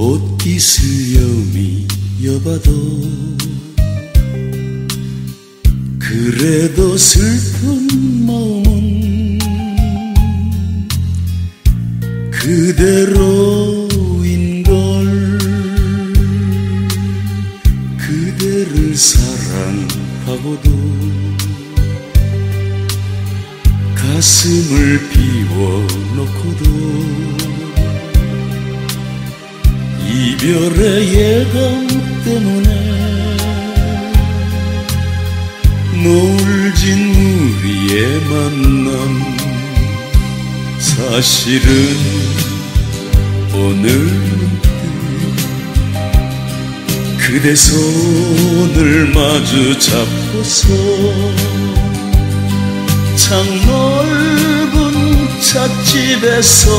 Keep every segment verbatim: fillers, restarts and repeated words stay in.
옷깃을 여미여봐도 그래도 슬픈 마음은 그대로인걸. 그대를 사랑하고도 가슴을 비워놓고도 이별의 예감 때문에 노을 진 우리의 만남, 사실은 오늘 그대 손을 마주 잡고서 창 넓은 찻집에서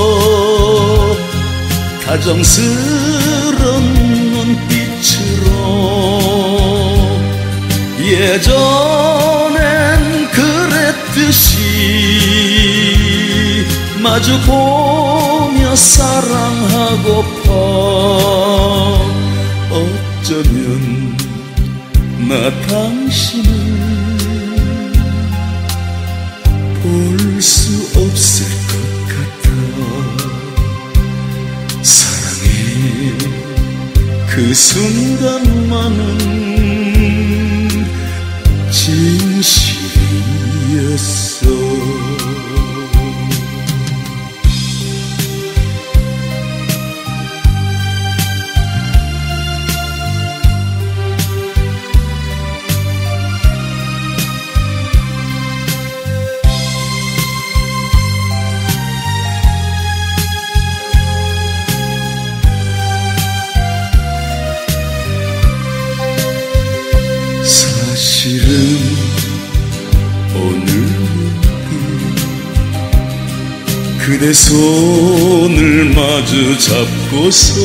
다정스런 눈빛으로 예전엔 그랬듯이 마주보며 사랑하고파. 어쩌면 나 당신을 볼 수 없을 것 같아. 사랑의 그 순간만은 진실이었어. 사실은 오늘 그대 손을 마주 잡고서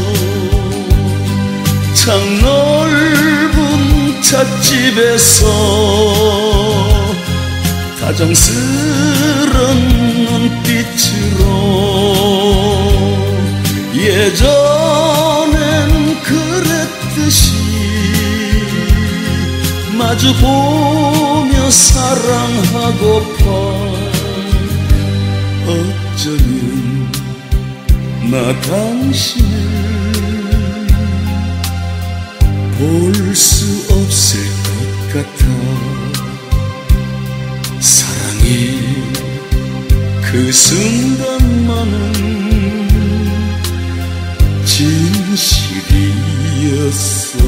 창 넓은 찻집에서 다정스런 눈빛으로 예전엔 그랬듯이 마주보며 사랑하고파. 어쩌면 나 당신을 볼 수 없을 것 같아. 사랑의 그 순간만은 진실이었어.